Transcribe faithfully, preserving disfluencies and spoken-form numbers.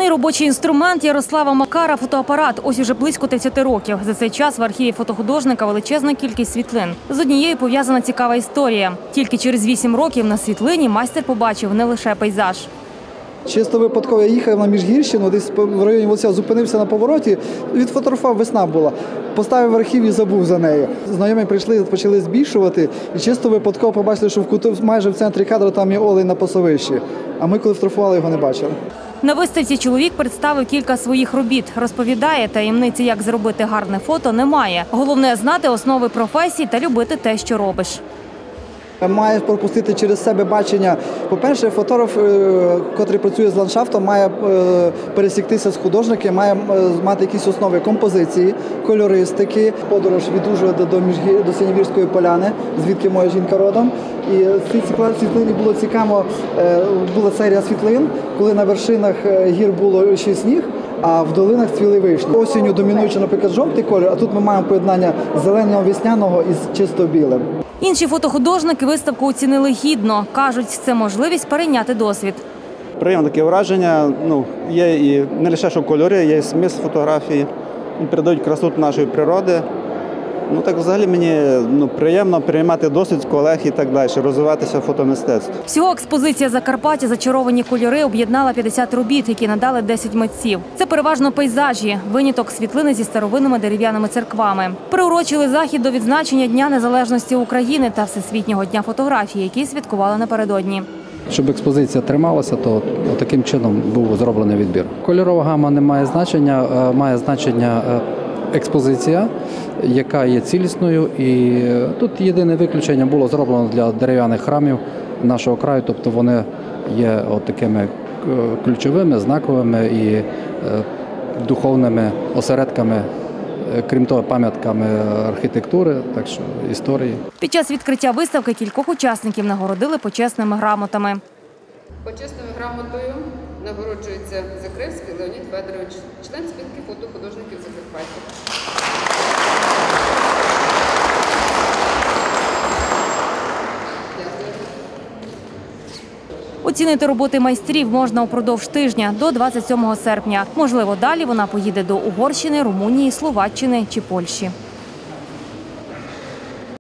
робочий інструмент Ярослава Макара – фотоапарат. Ось уже близько тридцяти років. За цей час в архіві фотохудожника величезна кількість світлин. З однією пов'язана цікава історія. Тільки через вісім років на світлині майстер побачив не лише пейзаж. Чисто випадково я їхав на Міжгірщину, десь в районі Волця, зупинився на повороті, відфотографував, весна була. Поставив в архів і забув за нею. Знайомі прийшли, почали збільшувати і чисто випадково побачили, що в куту, майже в центрі кадру там є олень на пасовищі. А ми, коли фотографували, його не бачили. На виставці чоловік представив кілька своїх робіт. Розповідає, таємниці, як зробити гарне фото, немає. Головне – знати основи професії та любити те, що робиш. Має пропустити через себе бачення. По-перше, фотограф, який працює з ландшафтом, має пересіктися з художником, має мати якісь основи композиції, кольористики, подорож від Ужгорода до, до Синявірської поляни, звідки моя жінка родом. І в цій світлині було цікаво, була серія світлин, коли на вершинах гір було ще сніг, а в долинах цвіли вишні. Осінню домінуючи, наприклад, жовтий колір, а тут ми маємо поєднання зеленого весняного із чисто білим. Інші фотохудожники виставку оцінили гідно. Кажуть, це можливість перейняти досвід. Приємне таке враження. Ну, є і не лише що кольори, є і смисл фотографії. Передають красоту нашої природи. Ну так взагалі мені ну, приємно приймати досвід колег і так далі, розвиватися в фотомистецтві. Всього експозиція Закарпаття «Зачаровані кольори» об'єднала п'ятдесят робіт, які надали десять митців. Це переважно пейзажі, виняток світлини зі старовинними дерев'яними церквами. Приурочили захід до відзначення Дня незалежності України та Всесвітнього дня фотографії, які святкували напередодні. Щоб експозиція трималася, то таким чином був зроблений відбір. Кольорова гама не має значення, має значення експозиція, яка є цілісною, і тут єдине виключення було зроблено для дерев'яних храмів нашого краю, тобто вони є от такими ключовими, знаковими і духовними осередками, крім того, пам'ятками архітектури, так що історії. Під час відкриття виставки кількох учасників нагородили почесними грамотами. Почесною грамотою нагороджується Закревський Леонід Федорович, член спілки фотохудожників Закарпаття. Оцінити роботи майстрів можна упродовж тижня до двадцять сьомого серпня. Можливо, далі вона поїде до Угорщини, Румунії, Словаччини чи Польщі.